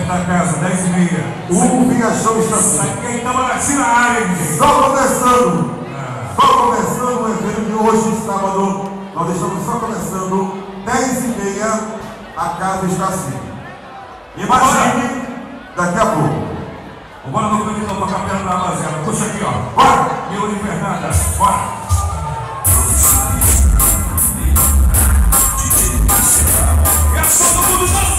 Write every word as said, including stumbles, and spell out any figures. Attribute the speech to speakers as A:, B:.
A: da casa, dez e meia.
B: O Vinha Show está
A: Isso aqui é Itamaraty na área, gente.
B: só começando. É. Só começando o evento de hoje, sábado. Nós estamos só começando. dez e meia, a casa está assim. Imagine daqui a pouco.
A: Bora no canto então pra capela da rapaziada. Puxa aqui, ó. Bora! Meu e Fernanda, bora! E é todo mundo dançando!